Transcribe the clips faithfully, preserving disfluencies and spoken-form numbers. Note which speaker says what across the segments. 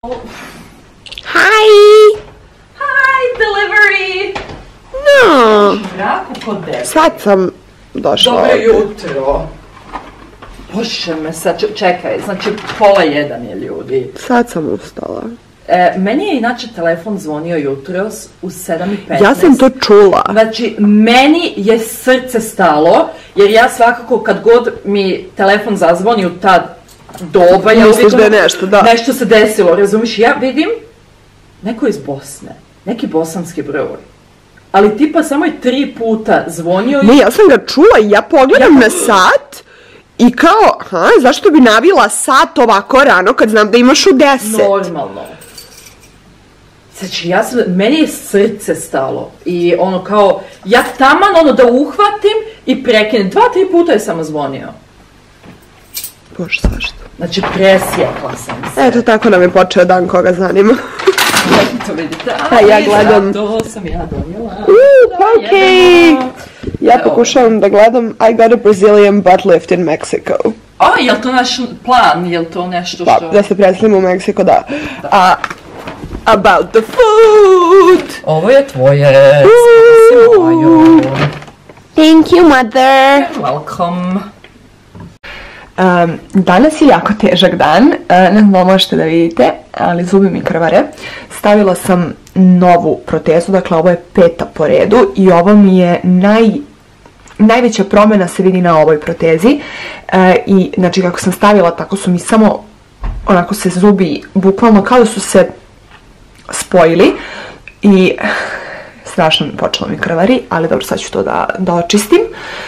Speaker 1: Hi!
Speaker 2: Hi, delivery!
Speaker 1: No!
Speaker 2: Mraku kod debe.
Speaker 1: Sad sam došla.
Speaker 2: Dobro jutro. Bože me sad, čekaj, znači pola jedan je ljudi.
Speaker 1: Sad sam ustala.
Speaker 2: E, meni je inače telefon zvonio jutros u sedam i petnaest.
Speaker 1: Ja sam to čula.
Speaker 2: Znači, meni je srce stalo, jer ja svakako kad god mi telefon zazvoni u ta doba, ja
Speaker 1: misliš
Speaker 2: uvijek
Speaker 1: da je nešto, da.
Speaker 2: Nešto se desilo, razumiš? Ja vidim neko iz Bosne, neki bosanski broj. Ali tipa samo je tri puta zvonio i...
Speaker 1: Ne, ja sam ga čula i ja pogledam ja... na sat i kao, aha, zašto bi navila sat ovako rano kad znam da imaš u deset?
Speaker 2: Normalno. Znači, ja sam, meni je srce stalo i ono kao, ja taman ono da uhvatim i prekinem. Dva, tri puta je samo zvonio.
Speaker 1: Bože, zašto?
Speaker 2: Znači, presjekla sam se.
Speaker 1: Eto, tako nam je počeo dan, koga zanima.
Speaker 2: To vidite.
Speaker 1: A ja gledam.
Speaker 2: To sam ja donijela.
Speaker 1: Uuu, okej. Ja pokušavam da gledam I got a Brazilian butt lift in Mexico.
Speaker 2: O, je li to naš plan? Je li to nešto što...
Speaker 1: Pa, da se preselimo u Meksiko, da. A, about the food!
Speaker 2: Ovo je tvoje. Spasi moju.
Speaker 1: Thank you, mother.
Speaker 2: You're welcome.
Speaker 3: Um, danas je jako težak dan, uh, ne znam da možete da vidite, ali zubi mi krvare. Stavila sam novu protezu, dakle ovo je peta po redu i ovo mi je naj, najveća promjena se vidi na ovoj protezi. Uh, I znači kako sam stavila, tako su mi samo onako se zubi bukvalno kao da su se spojili i strašno mi počelo mi krvari, ali dobro, sad ću to da, da očistim.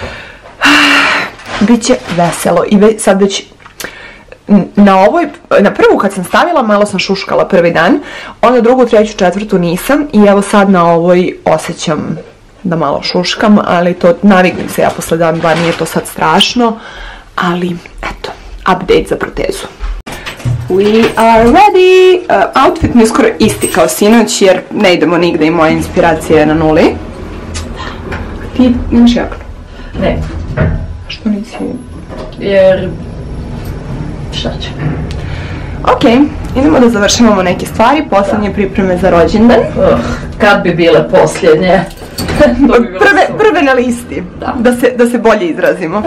Speaker 3: Biće veselo i ve, sad već na ovoj, na prvu kad sam stavila malo sam šuškala prvi dan, onda drugu, treću, četvrtu nisam i evo sad na ovoj osjećam da malo šuškam, ali to naviknem se ja posle dan, dva, nije to sad strašno, ali eto, update za protezu. We are ready! Uh, outfit mi je skoro isti kao sinoć jer ne idemo nigde i moja inspiracija je na nuli. Ti imaš jaknu?
Speaker 2: Ne.
Speaker 3: Što nisi?
Speaker 2: Jer... šta će?
Speaker 3: Ok, idemo da završavamo neke stvari, posljednje pripreme za rođendan.
Speaker 2: Uh, kad bi bile posljednje?
Speaker 3: bi prve, prve na listi, da. Da, se, da se bolje izrazimo.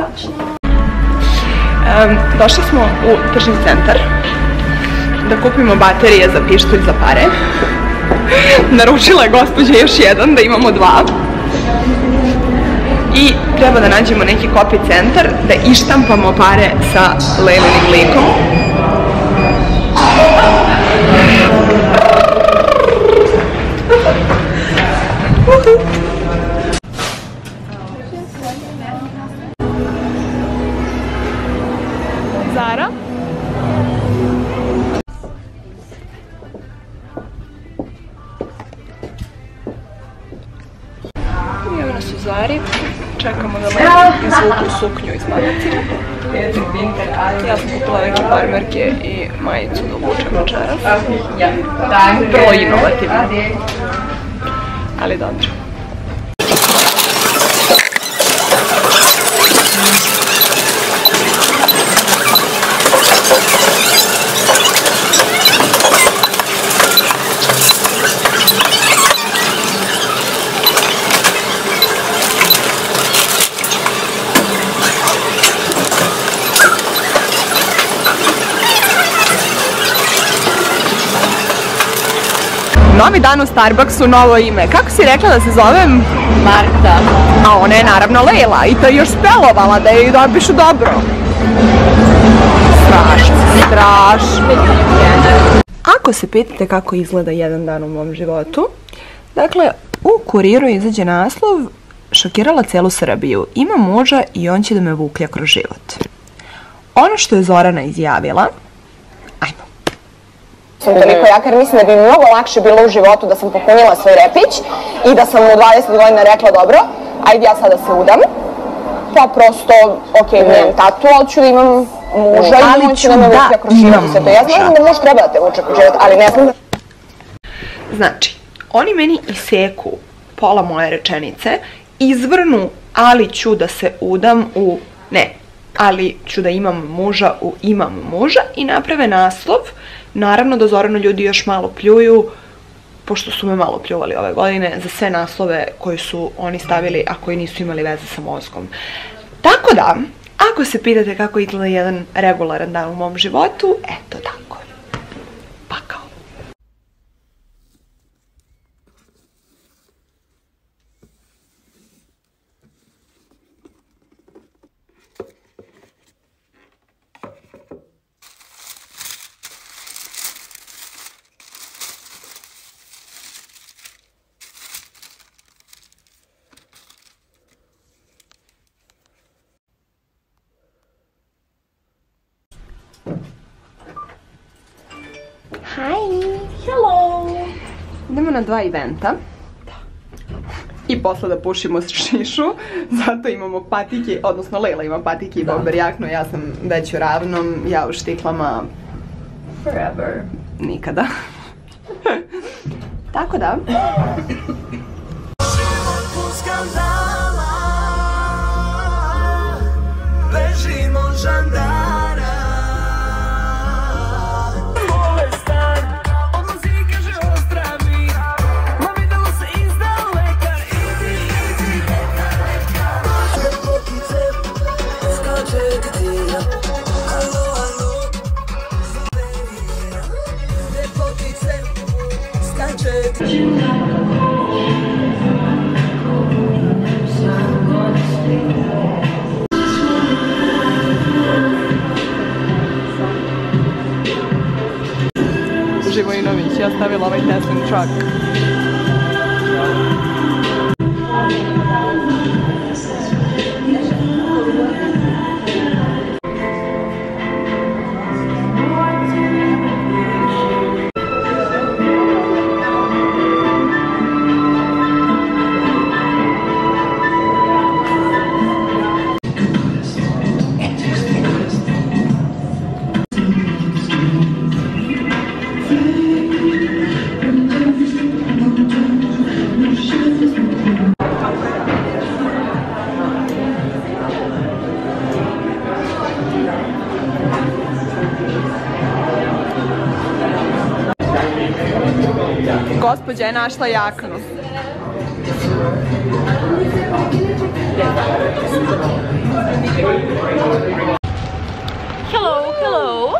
Speaker 3: Um, došli smo u tržni centar da kupimo baterije za pištolj za pare. Naručila je gospođa još jedan, da imamo dva. I treba da nađemo neki copy centar da ištampamo pare sa Lejlinim likom. Zara. I evo nas u Zari. Čekamo da me izvuku suknju iz magazina. Ja sam kupila neke farmerke i majicu da obučem večeras. Vrlo inovativno. Ali dobro. Novi dan u Starbucksu, novo ime. Kako si rekla da se zovem?
Speaker 2: Marta.
Speaker 3: A ona je naravno Lejla i to je još spelovala da je dobišu dobro. Strašno, strašno. Ako se pitate kako izgleda jedan dan u mom životu, dakle, u Kuriru izađe naslov šokirala celu Srbiju. Ima muža i on će da me vuklja kroz život. Ono što je Zorana izjavila, ajmo.
Speaker 4: Sam toliko jaka jer mislim da bi mi mnogo lakše bilo u životu da sam popunila svoj repić i da sam u dvadeset godina rekla dobro, ajde ja sada se udam, pa prosto, ok, nemam tatu, ali ću da imam muža i on će da me vuklja kroz život. Ja znam da muž treba da te vuče kroz život, ali ne znam da...
Speaker 3: Znači, oni meni iseku pola moje rečenice, izvrnu ali ću da se udam u ne, ali ću da imam muža u imam muža i naprave naslov Naravno da Zoranu ljudi još malo pljuju, pošto su me malo pljuvali ove godine za sve naslove koji su oni stavili, a koji nisu imali veze sa mozgom. Tako da, ako se pitate kako izgleda jedan regularan dan u mom životu, eto tako. Pakao.
Speaker 1: Hi!
Speaker 2: Hello!
Speaker 3: Idemo na dva eventa. I posle da pušimo šišu, zato imamo patike, odnosno Lela ima patike i bomber jaknu, ja sam već u ravnom, ja u štiklama...
Speaker 2: Forever.
Speaker 3: Nikada. Tako da... Živojinović, ja stavila ovaj Teslin truck. Gospođa je našla jaknu.
Speaker 2: Hello, hello!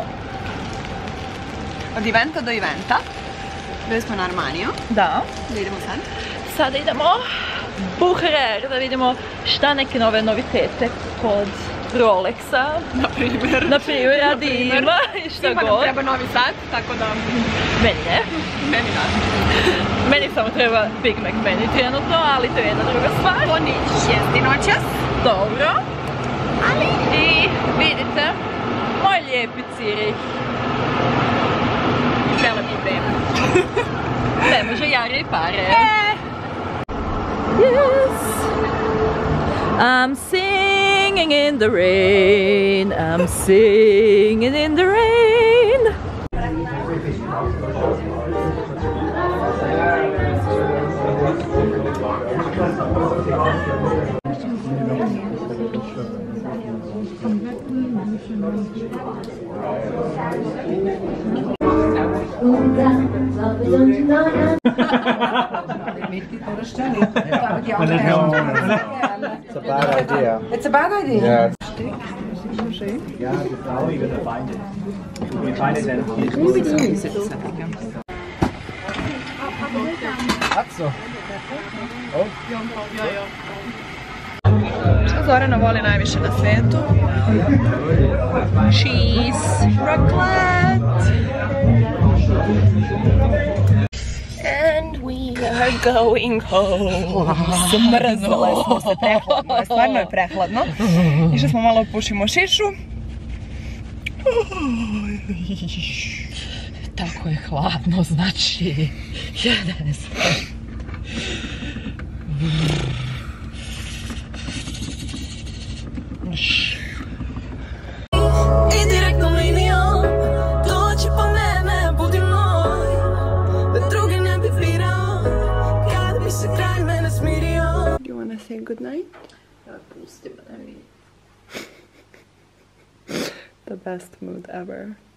Speaker 3: Od eventa do eventa. Bili smo na Armaniju.
Speaker 2: Da.
Speaker 3: Da idemo sad.
Speaker 2: Sada idemo Buharer da vidimo šta neke nove novitete kod Rolexa.
Speaker 3: Na primjer.
Speaker 2: Na primjer, radi ima i šta god.
Speaker 3: Ima nam treba novi sat, tako da...
Speaker 2: Meni ne.
Speaker 3: Meni da.
Speaker 2: Meni samo treba Big Mac meni trenutno, ali to je jedna druga stvar.
Speaker 3: To neće jesti noćas.
Speaker 2: Dobro. Ali... I vidite, moj lijepi Ciri.
Speaker 3: Žele mi vreme.
Speaker 2: Ne može jare i pare.
Speaker 3: E.
Speaker 2: Yes. I'm singing in the rain. I'm singing in the rain.
Speaker 5: It's a bad idea.
Speaker 6: It's a bad idea.
Speaker 5: Yeah.
Speaker 7: Ja, genau, you're gonna find it. When you find it, then it's
Speaker 5: Atzo.
Speaker 3: Što Zorana voli najviše na svijetu? Cheese raclette. And we are going home. Smrzle smo se, prehladno je, stvarno je prehladno. Išli smo malo pušimo šišu.
Speaker 2: Tako je hladno, znači... Ja ne znam.
Speaker 8: I direktnom linijom doći po mene, budi moj, da drugi ne bi virao, kad bi se kraj mene smirio.
Speaker 3: Do you wanna say good night?
Speaker 2: Ja pusti, pa ne vidim.
Speaker 3: The best mood ever.